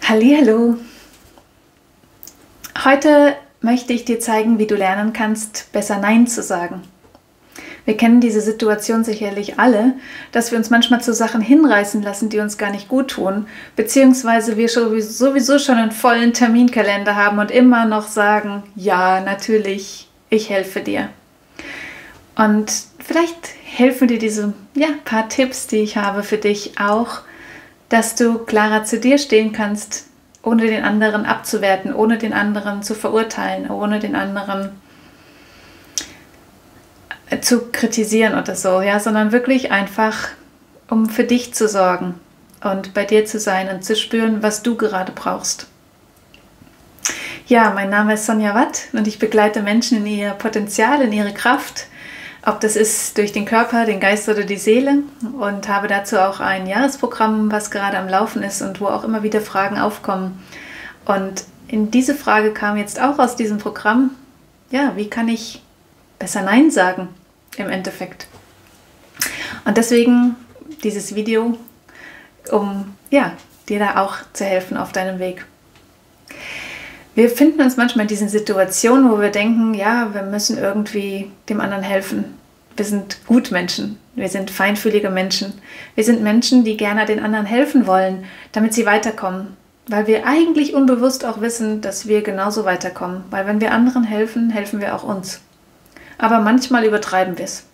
Hallihallo! Heute möchte ich dir zeigen, wie du lernen kannst, besser Nein zu sagen. Wir kennen diese Situation sicherlich alle, dass wir uns manchmal zu Sachen hinreißen lassen, die uns gar nicht gut tun, beziehungsweise wir sowieso schon einen vollen Terminkalender haben und immer noch sagen, ja, natürlich, ich helfe dir. Und vielleicht helfen dir diese paar Tipps, die ich habe für dich auch, dass du klarer zu dir stehen kannst, ohne den anderen abzuwerten, ohne den anderen zu verurteilen, ohne den anderen zu kritisieren oder so, sondern wirklich einfach, um für dich zu sorgen und bei dir zu sein und zu spüren, was du gerade brauchst. Ja, mein Name ist Sonja Watt und ich begleite Menschen in ihr Potenzial, in ihre Kraft, ob das ist durch den Körper, den Geist oder die Seele, und habe dazu auch ein Jahresprogramm, was gerade am Laufen ist und wo auch immer wieder Fragen aufkommen. Und in diese Frage kam jetzt auch aus diesem Programm, wie kann ich besser Nein sagen im Endeffekt? Und deswegen dieses Video, um dir da auch zu helfen auf deinem Weg. Wir finden uns manchmal in diesen Situationen, wo wir denken, wir müssen irgendwie dem anderen helfen. Wir sind Gutmenschen, wir sind feinfühlige Menschen. Wir sind Menschen, die gerne den anderen helfen wollen, damit sie weiterkommen. Weil wir eigentlich unbewusst auch wissen, dass wir genauso weiterkommen. Weil wenn wir anderen helfen, helfen wir auch uns. Aber manchmal übertreiben wir es.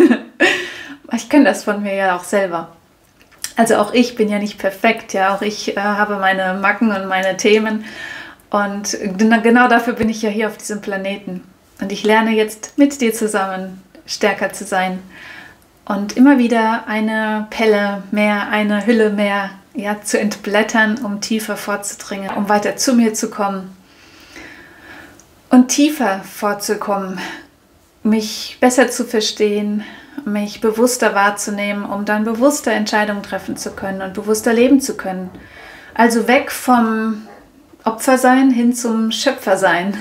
Ich kenne das von mir ja auch selber. Also auch ich bin ja nicht perfekt, auch ich habe meine Macken und meine Themen. Und genau dafür bin ich ja hier auf diesem Planeten. Und ich lerne jetzt mit dir zusammen stärker zu sein. Und immer wieder eine Pelle mehr, eine Hülle mehr zu entblättern, um tiefer vorzudringen, um weiter zu mir zu kommen. Und tiefer vorzukommen, mich besser zu verstehen, mich bewusster wahrzunehmen, um dann bewusster Entscheidungen treffen zu können und bewusster leben zu können. Also weg vom Opfersein hin zum Schöpfersein.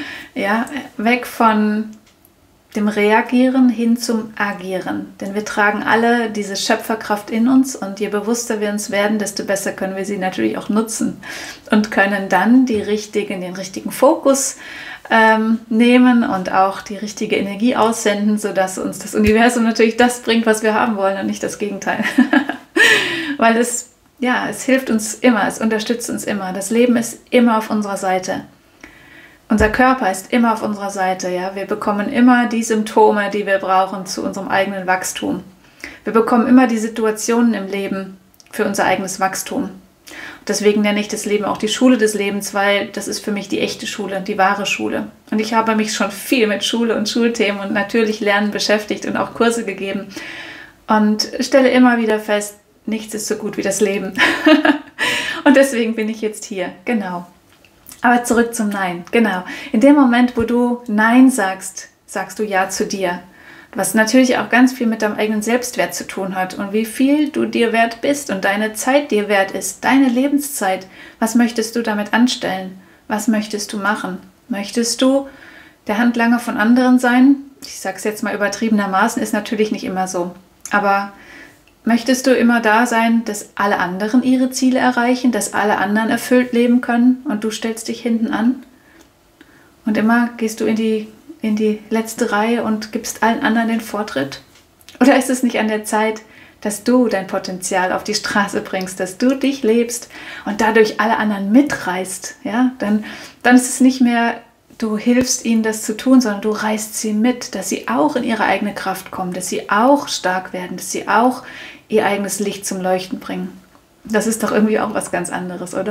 Weg von dem Reagieren hin zum Agieren. Denn wir tragen alle diese Schöpferkraft in uns und je bewusster wir uns werden, desto besser können wir sie natürlich auch nutzen und können dann den richtigen Fokus nehmen und auch die richtige Energie aussenden, sodass uns das Universum natürlich das bringt, was wir haben wollen und nicht das Gegenteil. Weil es hilft uns immer, es unterstützt uns immer. Das Leben ist immer auf unserer Seite. Unser Körper ist immer auf unserer Seite. Wir bekommen immer die Symptome, die wir brauchen zu unserem eigenen Wachstum. Wir bekommen immer die Situationen im Leben für unser eigenes Wachstum. Deswegen nenne ich das Leben auch die Schule des Lebens, weil das ist für mich die echte Schule, die wahre Schule. Und ich habe mich schon viel mit Schule und Schulthemen und natürlich Lernen beschäftigt und auch Kurse gegeben. Und stelle immer wieder fest, nichts ist so gut wie das Leben. Und deswegen bin ich jetzt hier, genau. Aber zurück zum Nein, genau. In dem Moment, wo du Nein sagst, sagst du Ja zu dir. Was natürlich auch ganz viel mit deinem eigenen Selbstwert zu tun hat und wie viel du dir wert bist und deine Zeit dir wert ist, deine Lebenszeit. Was möchtest du damit anstellen? Was möchtest du machen? Möchtest du der Handlanger von anderen sein? Ich sage es jetzt mal übertriebenermaßen, ist natürlich nicht immer so. Aber möchtest du immer da sein, dass alle anderen ihre Ziele erreichen, dass alle anderen erfüllt leben können und du stellst dich hinten an? Und immer gehst du in die letzte Reihe und gibst allen anderen den Vortritt? Oder ist es nicht an der Zeit, dass du dein Potenzial auf die Straße bringst, dass du dich lebst und dadurch alle anderen mitreißt? Dann ist es nicht mehr, du hilfst ihnen, das zu tun, sondern du reißt sie mit, dass sie auch in ihre eigene Kraft kommen, dass sie auch stark werden, dass sie auch ihr eigenes Licht zum Leuchten bringen. Das ist doch irgendwie auch was ganz anderes, oder?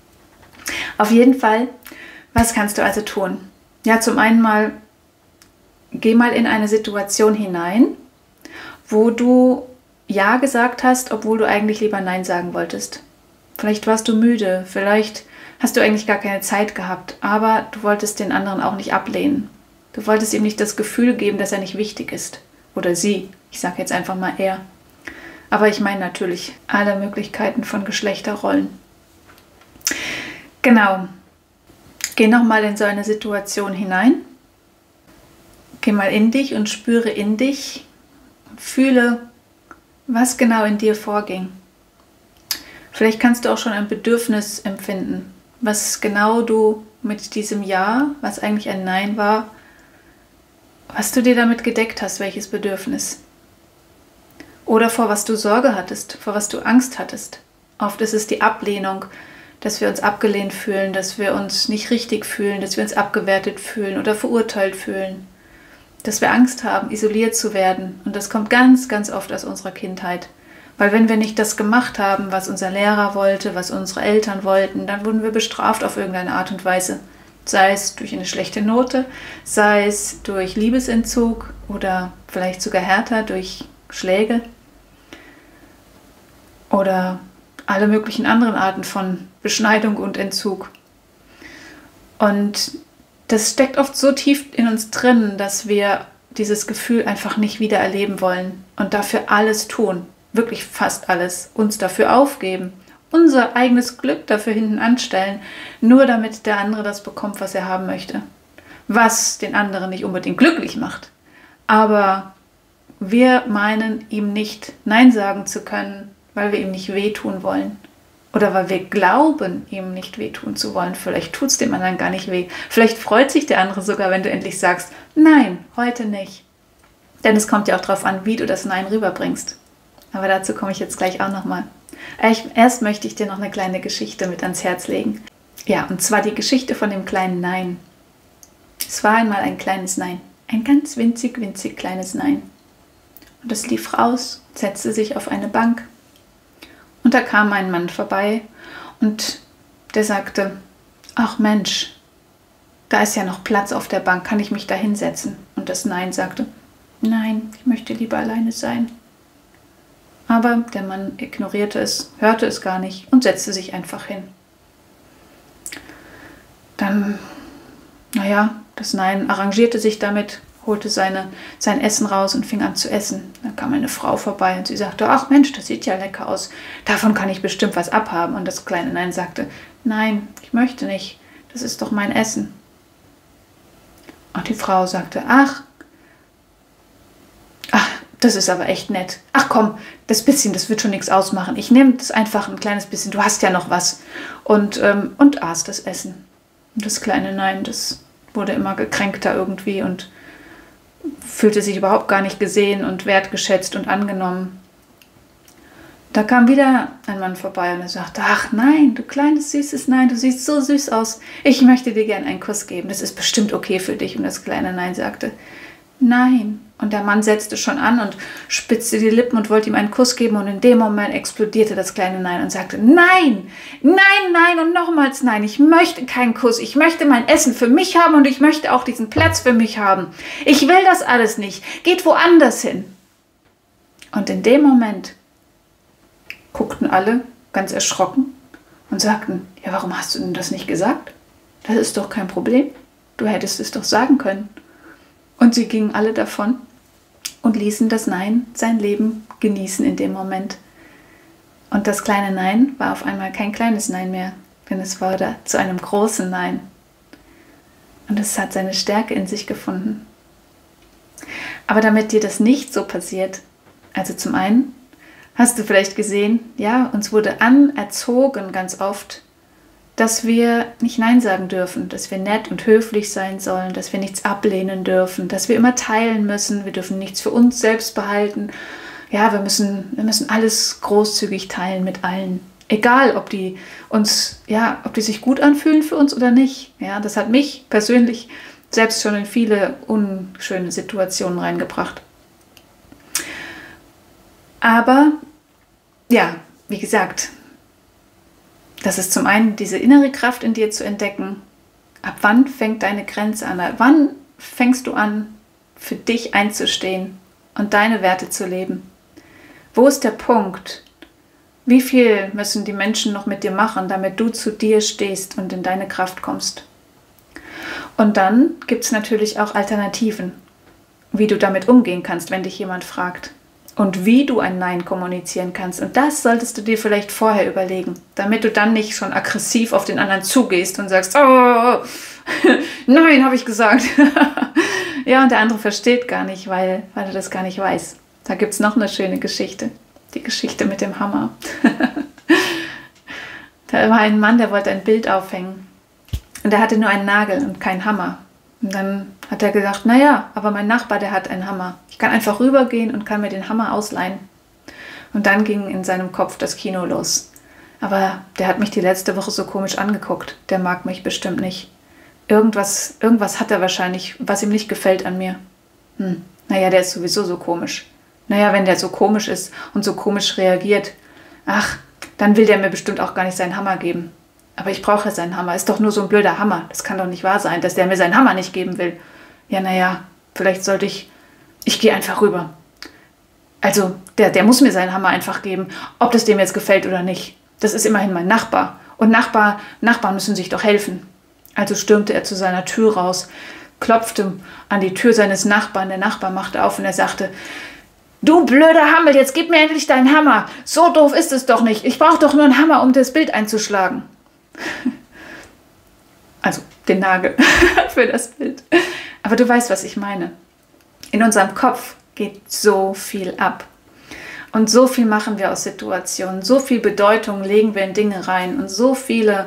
Auf jeden Fall, was kannst du also tun? Zum einen mal, geh mal in eine Situation hinein, wo du Ja gesagt hast, obwohl du eigentlich lieber Nein sagen wolltest. Vielleicht warst du müde, vielleicht hast du eigentlich gar keine Zeit gehabt, aber du wolltest den anderen auch nicht ablehnen. Du wolltest ihm nicht das Gefühl geben, dass er nicht wichtig ist. Oder sie. Ich sage jetzt einfach mal er. Aber ich meine natürlich alle Möglichkeiten von Geschlechterrollen. Genau. Geh nochmal in so eine Situation hinein. Geh mal in dich und spüre in dich. Fühle, was genau in dir vorging. Vielleicht kannst du auch schon ein Bedürfnis empfinden, was genau du mit diesem Ja, was eigentlich ein Nein war, was du dir damit gedeckt hast, welches Bedürfnis. Oder vor was du Sorge hattest, vor was du Angst hattest. Oft ist es die Ablehnung, dass wir uns abgelehnt fühlen, dass wir uns nicht richtig fühlen, dass wir uns abgewertet fühlen oder verurteilt fühlen. Dass wir Angst haben, isoliert zu werden. Und das kommt ganz, ganz oft aus unserer Kindheit. Weil wenn wir nicht das gemacht haben, was unser Lehrer wollte, was unsere Eltern wollten, dann wurden wir bestraft auf irgendeine Art und Weise. Sei es durch eine schlechte Note, sei es durch Liebesentzug oder vielleicht sogar härter durch Schläge oder alle möglichen anderen Arten von Beschneidung und Entzug. Und das steckt oft so tief in uns drin, dass wir dieses Gefühl einfach nicht wieder erleben wollen und dafür alles tun, wirklich fast alles, uns dafür aufgeben, unser eigenes Glück dafür hinten anstellen, nur damit der andere das bekommt, was er haben möchte. Was den anderen nicht unbedingt glücklich macht. Aber wir meinen, ihm nicht Nein sagen zu können, weil wir ihm nicht wehtun wollen. Oder weil wir glauben, ihm nicht wehtun zu wollen. Vielleicht tut es dem anderen gar nicht weh. Vielleicht freut sich der andere sogar, wenn du endlich sagst, nein, heute nicht. Denn es kommt ja auch darauf an, wie du das Nein rüberbringst. Aber dazu komme ich jetzt gleich auch nochmal. Erst möchte ich dir noch eine kleine Geschichte mit ans Herz legen. Ja, und zwar die Geschichte von dem kleinen Nein. Es war einmal ein kleines Nein. Ein ganz winzig, winzig kleines Nein. Und es lief raus, setzte sich auf eine Bank. Und da kam ein Mann vorbei und der sagte, ach Mensch, da ist ja noch Platz auf der Bank, kann ich mich da hinsetzen? Und das Nein sagte, nein, ich möchte lieber alleine sein. Aber der Mann ignorierte es, hörte es gar nicht und setzte sich einfach hin. Dann, das Nein arrangierte sich damit, holte sein Essen raus und fing an zu essen. Dann kam eine Frau vorbei und sie sagte, ach Mensch, das sieht ja lecker aus, davon kann ich bestimmt was abhaben. Und das kleine Nein sagte, nein, ich möchte nicht, das ist doch mein Essen. Und die Frau sagte, ach, das ist aber echt nett. Ach komm, das bisschen, das wird schon nichts ausmachen. Ich nehme das einfach ein kleines bisschen, du hast ja noch was. Und aß das Essen. Und das kleine Nein, das wurde immer gekränkter irgendwie und fühlte sich überhaupt gar nicht gesehen und wertgeschätzt und angenommen. Da kam wieder ein Mann vorbei und er sagte, ach nein, du kleines süßes Nein, du siehst so süß aus. Ich möchte dir gern einen Kuss geben, das ist bestimmt okay für dich. Und das kleine Nein sagte, nein. Und der Mann setzte schon an und spitzte die Lippen und wollte ihm einen Kuss geben. Und in dem Moment explodierte das kleine Nein und sagte, nein, nein, nein und nochmals nein. Ich möchte keinen Kuss. Ich möchte mein Essen für mich haben und ich möchte auch diesen Platz für mich haben. Ich will das alles nicht. Geht woanders hin. Und in dem Moment guckten alle ganz erschrocken und sagten, ja, warum hast du denn das nicht gesagt? Das ist doch kein Problem. Du hättest es doch sagen können. Und sie gingen alle davon und ließen das Nein sein Leben genießen in dem Moment. Und das kleine Nein war auf einmal kein kleines Nein mehr, denn es wurde zu einem großen Nein. Und es hat seine Stärke in sich gefunden. Aber damit dir das nicht so passiert, also zum einen hast du vielleicht gesehen, ja, uns wurde anerzogen ganz oft, dass wir nicht Nein sagen dürfen, dass wir nett und höflich sein sollen, dass wir nichts ablehnen dürfen, dass wir immer teilen müssen, wir dürfen nichts für uns selbst behalten. Ja, wir müssen alles großzügig teilen mit allen. Egal, ob die sich gut anfühlen für uns oder nicht. Ja, das hat mich persönlich selbst schon in viele unschöne Situationen reingebracht. Aber, ja, wie gesagt, das ist zum einen diese innere Kraft in dir zu entdecken. Ab wann fängt deine Grenze an? Ab wann fängst du an, für dich einzustehen und deine Werte zu leben? Wo ist der Punkt? Wie viel müssen die Menschen noch mit dir machen, damit du zu dir stehst und in deine Kraft kommst? Und dann gibt es natürlich auch Alternativen, wie du damit umgehen kannst, wenn dich jemand fragt. Und wie du ein Nein kommunizieren kannst. Und das solltest du dir vielleicht vorher überlegen, damit du dann nicht schon aggressiv auf den anderen zugehst und sagst, oh, nein, habe ich gesagt. Ja, und der andere versteht gar nicht, weil er das gar nicht weiß. Da gibt es noch eine schöne Geschichte. Die Geschichte mit dem Hammer. Da war ein Mann, der wollte ein Bild aufhängen. Und der hatte nur einen Nagel und keinen Hammer. Und dann hat er gesagt, naja, aber mein Nachbar, der hat einen Hammer. Ich kann einfach rübergehen und kann mir den Hammer ausleihen. Und dann ging in seinem Kopf das Kino los. Aber der hat mich die letzte Woche so komisch angeguckt. Der mag mich bestimmt nicht. Irgendwas hat er wahrscheinlich, was ihm nicht gefällt an mir. Naja, der ist sowieso so komisch. Naja, wenn der so komisch ist und so komisch reagiert, ach, dann will der mir bestimmt auch gar nicht seinen Hammer geben. Aber ich brauche seinen Hammer. Ist doch nur so ein blöder Hammer. Das kann doch nicht wahr sein, dass der mir seinen Hammer nicht geben will. Ja, naja, vielleicht sollte ich gehe einfach rüber. Also, der muss mir seinen Hammer einfach geben, ob das dem jetzt gefällt oder nicht. Das ist immerhin mein Nachbar. Und Nachbarn müssen sich doch helfen. Also stürmte er zu seiner Tür raus, klopfte an die Tür seines Nachbarn. Der Nachbar machte auf und er sagte, du blöder Hammel, jetzt gib mir endlich deinen Hammer. So doof ist es doch nicht. Ich brauche doch nur einen Hammer, um das Bild einzuschlagen. Also den Nagel für das Bild. Aber du weißt, was ich meine. In unserem Kopf geht so viel ab. Und so viel machen wir aus Situationen. So viel Bedeutung legen wir in Dinge rein. Und so viele,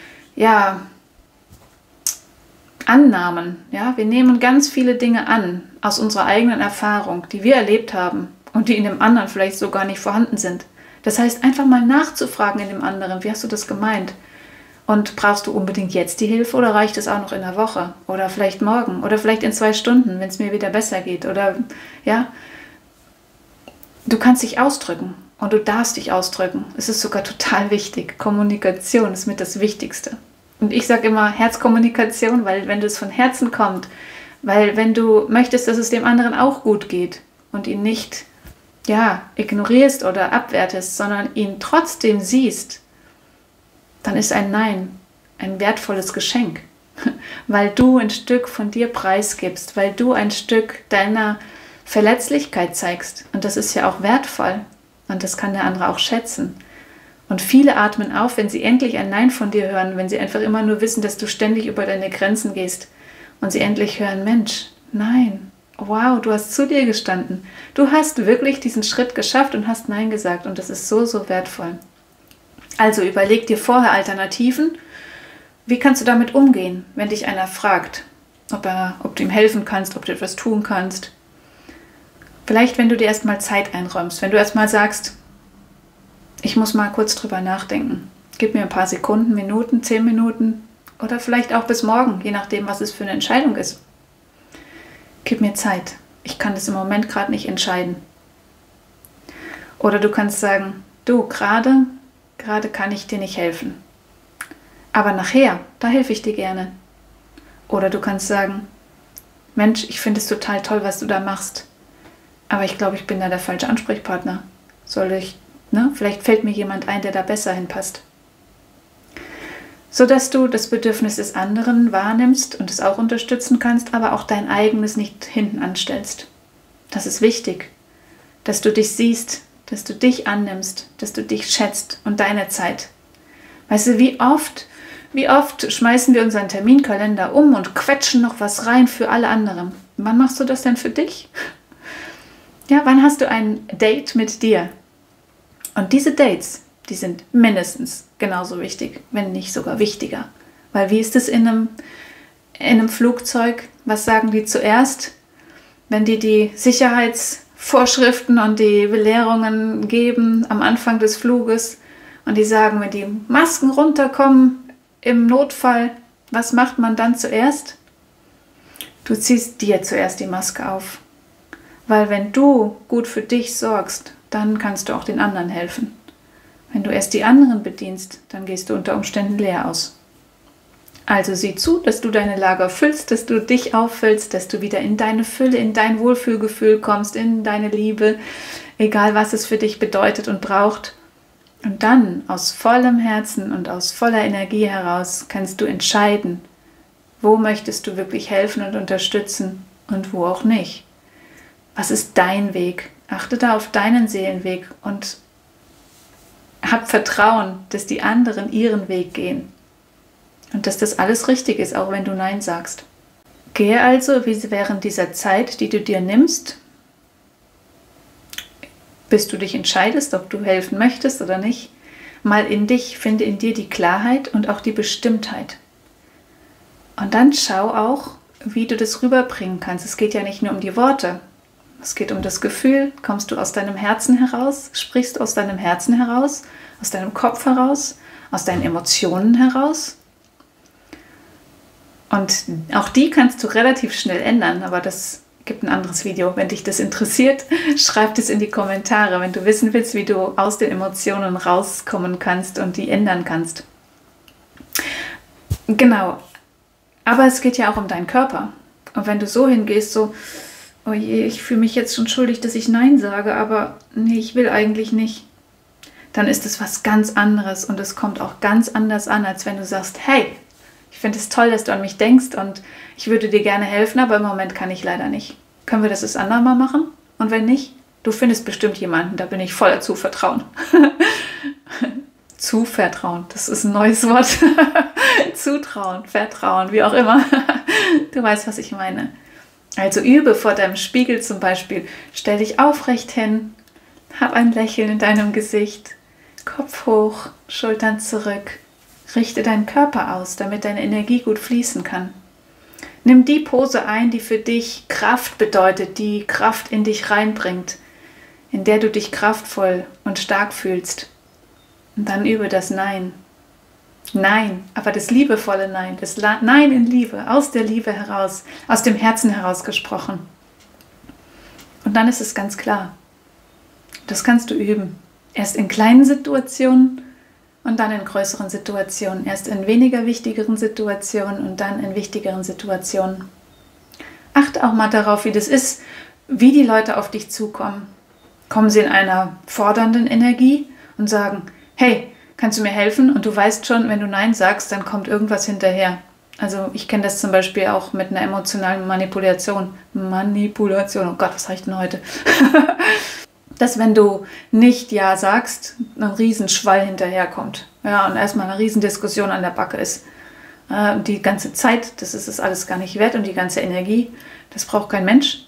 Annahmen. Ja? Wir nehmen ganz viele Dinge an aus unserer eigenen Erfahrung, die wir erlebt haben und die in dem anderen vielleicht so gar nicht vorhanden sind. Das heißt, einfach mal nachzufragen in dem anderen, wie hast du das gemeint? Und brauchst du unbedingt jetzt die Hilfe oder reicht es auch noch in einer Woche? Oder vielleicht morgen? Oder vielleicht in 2 Stunden, wenn es mir wieder besser geht? Oder, ja, du kannst dich ausdrücken und du darfst dich ausdrücken. Es ist sogar total wichtig. Kommunikation ist mit das Wichtigste. Und ich sage immer Herzkommunikation, weil wenn das von Herzen kommt, weil wenn du möchtest, dass es dem anderen auch gut geht und ihn nicht, ignorierst oder abwertest, sondern ihn trotzdem siehst, dann ist ein Nein ein wertvolles Geschenk, weil du ein Stück von dir preisgibst, weil du ein Stück deiner Verletzlichkeit zeigst. Und das ist ja auch wertvoll und das kann der andere auch schätzen. Und viele atmen auf, wenn sie endlich ein Nein von dir hören, wenn sie einfach immer nur wissen, dass du ständig über deine Grenzen gehst und sie endlich hören, Mensch, nein, wow, du hast zu dir gestanden. Du hast wirklich diesen Schritt geschafft und hast Nein gesagt und das ist so, so wertvoll. Also überleg dir vorher Alternativen. Wie kannst du damit umgehen, wenn dich einer fragt, ob du ihm helfen kannst, ob du etwas tun kannst? Vielleicht, wenn du dir erstmal Zeit einräumst, wenn du erstmal sagst, ich muss mal kurz drüber nachdenken. Gib mir ein paar Sekunden, Minuten, 10 Minuten oder vielleicht auch bis morgen, je nachdem, was es für eine Entscheidung ist. Gib mir Zeit. Ich kann das im Moment gerade nicht entscheiden. Oder du kannst sagen, du, gerade kann ich dir nicht helfen. Aber nachher, da helfe ich dir gerne. Oder du kannst sagen, Mensch, ich finde es total toll, was du da machst. Aber ich glaube, ich bin da der falsche Ansprechpartner. Vielleicht fällt mir jemand ein, der da besser hinpasst. Sodass du das Bedürfnis des anderen wahrnimmst und es auch unterstützen kannst, aber auch dein eigenes nicht hinten anstellst. Das ist wichtig, dass du dich siehst, dass du dich annimmst, dass du dich schätzt und deine Zeit. Weißt du, wie oft schmeißen wir unseren Terminkalender um und quetschen noch was rein für alle anderen? Wann machst du das denn für dich? Ja, wann hast du ein Date mit dir? Und diese Dates, die sind mindestens genauso wichtig, wenn nicht sogar wichtiger. Weil wie ist es in einem Flugzeug? Was sagen die zuerst, wenn die Sicherheitsvorschriften und die Belehrungen geben am Anfang des Fluges? Und die sagen, wenn die Masken runterkommen im Notfall, was macht man dann zuerst? Du ziehst dir zuerst die Maske auf. Weil wenn du gut für dich sorgst, dann kannst du auch den anderen helfen. Wenn du erst die anderen bedienst, dann gehst du unter Umständen leer aus. Also sieh zu, dass du deine Lager füllst, dass du dich auffüllst, dass du wieder in deine Fülle, in dein Wohlfühlgefühl kommst, in deine Liebe, egal was es für dich bedeutet und braucht. Und dann aus vollem Herzen und aus voller Energie heraus kannst du entscheiden, wo möchtest du wirklich helfen und unterstützen und wo auch nicht. Was ist dein Weg? Achte da auf deinen Seelenweg und hab Vertrauen, dass die anderen ihren Weg gehen und dass das alles richtig ist, auch wenn du Nein sagst. Gehe also während dieser Zeit, die du dir nimmst, bis du dich entscheidest, ob du helfen möchtest oder nicht, mal in dich, finde in dir die Klarheit und auch die Bestimmtheit. Und dann schau auch, wie du das rüberbringen kannst. Es geht ja nicht nur um die Worte, es geht um das Gefühl. Kommst du aus deinem Herzen heraus? Sprichst du aus deinem Herzen heraus? Aus deinem Kopf heraus? Aus deinen Emotionen heraus? Und auch die kannst du relativ schnell ändern, aber das gibt ein anderes Video. Wenn dich das interessiert, schreib es in die Kommentare, wenn du wissen willst, wie du aus den Emotionen rauskommen kannst und die ändern kannst. Genau. Aber es geht ja auch um deinen Körper. Und wenn du so hingehst, so, oh je, ich fühle mich jetzt schon schuldig, dass ich Nein sage, aber nee, ich will eigentlich nicht, dann ist es was ganz anderes und es kommt auch ganz anders an, als wenn du sagst, hey, ich finde es toll, dass du an mich denkst und ich würde dir gerne helfen, aber im Moment kann ich leider nicht. Können wir das andermal machen? Und wenn nicht, du findest bestimmt jemanden, da bin ich voller Zuvertrauen. Zuvertrauen, das ist ein neues Wort. Zutrauen, Vertrauen, wie auch immer. Du weißt, was ich meine. Also übe vor deinem Spiegel zum Beispiel. Stell dich aufrecht hin, hab ein Lächeln in deinem Gesicht, Kopf hoch, Schultern zurück. Richte deinen Körper aus, damit deine Energie gut fließen kann. Nimm die Pose ein, die für dich Kraft bedeutet, die Kraft in dich reinbringt, in der du dich kraftvoll und stark fühlst. Und dann übe das Nein. Nein, aber das liebevolle Nein, das Nein in Liebe, aus der Liebe heraus, aus dem Herzen heraus gesprochen. Und dann ist es ganz klar. Das kannst du üben. Erst in kleinen Situationen und dann in größeren Situationen. Erst in weniger wichtigeren Situationen und dann in wichtigeren Situationen. Achte auch mal darauf, wie das ist, wie die Leute auf dich zukommen. Kommen sie in einer fordernden Energie und sagen, hey, kannst du mir helfen? Und du weißt schon, wenn du Nein sagst, dann kommt irgendwas hinterher. Also ich kenne das zum Beispiel auch mit einer emotionalen Manipulation. Oh Gott, was habe ich denn heute? Dass wenn du nicht Ja sagst, ein Riesenschwall hinterherkommt. Ja, und erstmal eine Riesendiskussion an der Backe ist. Die ganze Zeit, das ist es alles gar nicht wert und die ganze Energie, das braucht kein Mensch.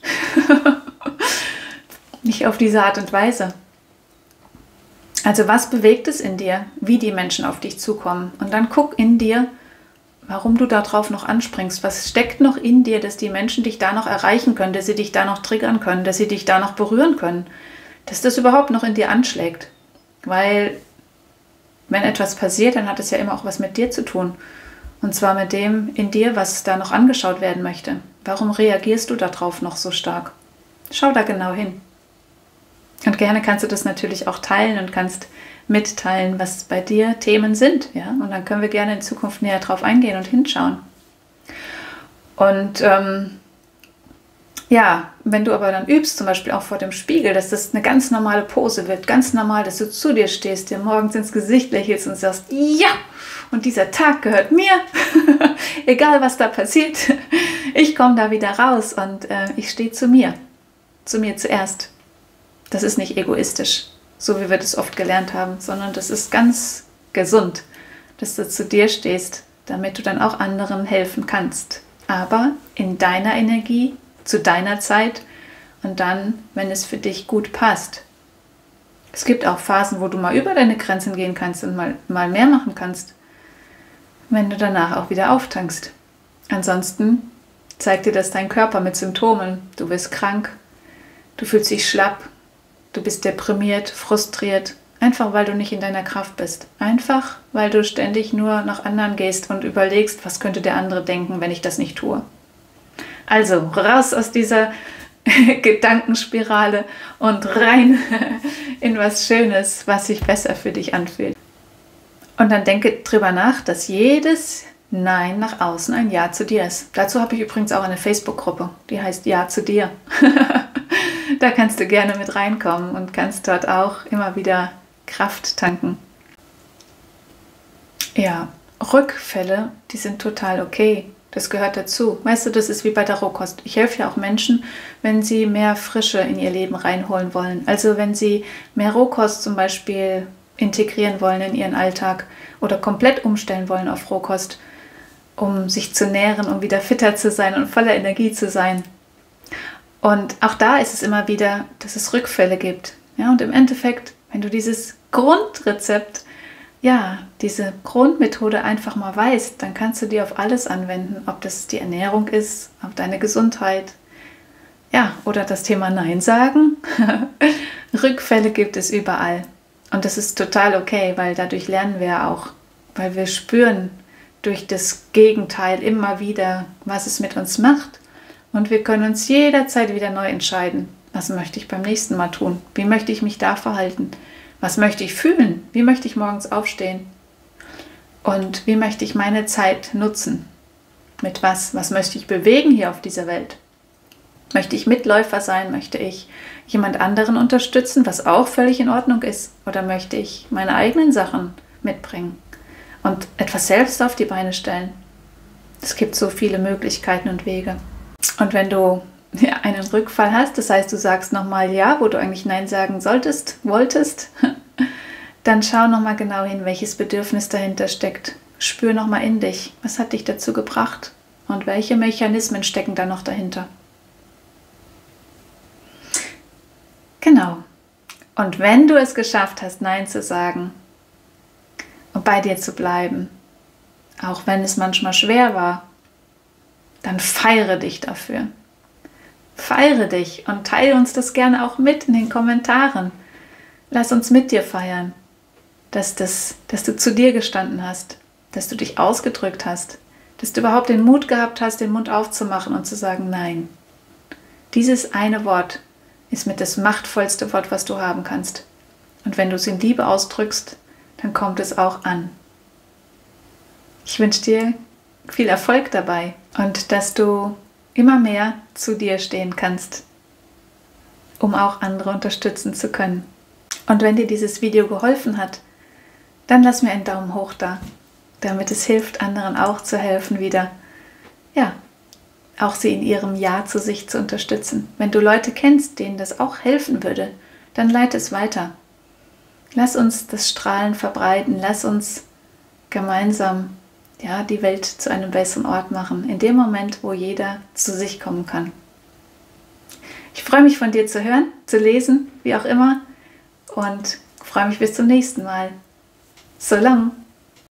Nicht auf diese Art und Weise. Also was bewegt es in dir, wie die Menschen auf dich zukommen? Und dann guck in dir, warum du darauf noch anspringst. Was steckt noch in dir, dass die Menschen dich da noch erreichen können, dass sie dich da noch triggern können, dass sie dich da noch berühren können? Dass das überhaupt noch in dir anschlägt. Weil wenn etwas passiert, dann hat es ja immer auch was mit dir zu tun. Und zwar mit dem in dir, was da noch angeschaut werden möchte. Warum reagierst du darauf noch so stark? Schau da genau hin. Und gerne kannst du das natürlich auch teilen und kannst mitteilen, was bei dir Themen sind. Ja? Und dann können wir gerne in Zukunft näher drauf eingehen und hinschauen. Und ja, wenn du aber dann übst, zum Beispiel auch vor dem Spiegel, dass das eine ganz normale Pose wird, ganz normal, dass du zu dir stehst, dir morgens ins Gesicht lächelst und sagst, ja, und dieser Tag gehört mir, egal was da passiert, ich komme da wieder raus und ich stehe zu mir zuerst. Das ist nicht egoistisch, so wie wir das oft gelernt haben, sondern das ist ganz gesund, dass du zu dir stehst, damit du dann auch anderen helfen kannst. Aber in deiner Energie, zu deiner Zeit und dann, wenn es für dich gut passt. Es gibt auch Phasen, wo du mal über deine Grenzen gehen kannst und mal mehr machen kannst, wenn du danach auch wieder auftankst. Ansonsten zeigt dir das dein Körper mit Symptomen. Du bist krank, du fühlst dich schlapp, du bist deprimiert, frustriert, einfach weil du nicht in deiner Kraft bist. Einfach weil du ständig nur nach anderen gehst und überlegst, was könnte der andere denken, wenn ich das nicht tue. Also raus aus dieser Gedankenspirale und rein in was Schönes, was sich besser für dich anfühlt. Und dann denke drüber nach, dass jedes Nein nach außen ein Ja zu dir ist. Dazu habe ich übrigens auch eine Facebook-Gruppe, die heißt Ja zu dir. Da kannst du gerne mit reinkommen und kannst dort auch immer wieder Kraft tanken. Ja, Rückfälle, die sind total okay. Das gehört dazu. Weißt du, das ist wie bei der Rohkost. Ich helfe ja auch Menschen, wenn sie mehr Frische in ihr Leben reinholen wollen. Also wenn sie mehr Rohkost zum Beispiel integrieren wollen in ihren Alltag oder komplett umstellen wollen auf Rohkost, um sich zu nähren, um wieder fitter zu sein und voller Energie zu sein. Und auch da ist es immer wieder, dass es Rückfälle gibt. Ja, und im Endeffekt, wenn du dieses Grundrezept ja, diese Grundmethode einfach mal weißt, dann kannst du die auf alles anwenden, ob das die Ernährung ist, auf deine Gesundheit, ja, oder das Thema Nein sagen. Rückfälle gibt es überall. Und das ist total okay, weil dadurch lernen wir auch, weil wir spüren durch das Gegenteil immer wieder, was es mit uns macht. Und wir können uns jederzeit wieder neu entscheiden, was möchte ich beim nächsten Mal tun, wie möchte ich mich da verhalten, was möchte ich fühlen, wie möchte ich morgens aufstehen und wie möchte ich meine Zeit nutzen, mit was möchte ich bewegen hier auf dieser Welt. Möchte ich Mitläufer sein? Möchte ich jemand anderen unterstützen, was auch völlig in Ordnung ist? Oder möchte ich meine eigenen Sachen mitbringen und etwas selbst auf die Beine stellen? Es gibt so viele Möglichkeiten und Wege. Und wenn du einen Rückfall hast, das heißt, du sagst nochmal Ja, wo du eigentlich Nein sagen wolltest, dann schau nochmal genau hin, welches Bedürfnis dahinter steckt. Spür nochmal in dich, was hat dich dazu gebracht und welche Mechanismen stecken da noch dahinter. Genau. Und wenn du es geschafft hast, Nein zu sagen und bei dir zu bleiben, auch wenn es manchmal schwer war, dann feiere dich dafür. Feiere dich und teile uns das gerne auch mit in den Kommentaren. Lass uns mit dir feiern, dass du zu dir gestanden hast, dass du dich ausgedrückt hast, dass du überhaupt den Mut gehabt hast, den Mund aufzumachen und zu sagen Nein. Dieses eine Wort ist mit das machtvollste Wort, was du haben kannst. Und wenn du es in Liebe ausdrückst, dann kommt es auch an. Ich wünsche dir viel Erfolg dabei und dass du immer mehr zu dir stehen kannst, um auch andere unterstützen zu können. Und wenn dir dieses Video geholfen hat, dann lass mir einen Daumen hoch da, damit es hilft, anderen auch zu helfen, wieder, ja, auch sie in ihrem Ja zu sich zu unterstützen. Wenn du Leute kennst, denen das auch helfen würde, dann leite es weiter. Lass uns das Strahlen verbreiten, lass uns gemeinsam die Welt zu einem besseren Ort machen, in dem Moment, wo jeder zu sich kommen kann. Ich freue mich, von dir zu hören, zu lesen, wie auch immer, und freue mich bis zum nächsten Mal. So lang!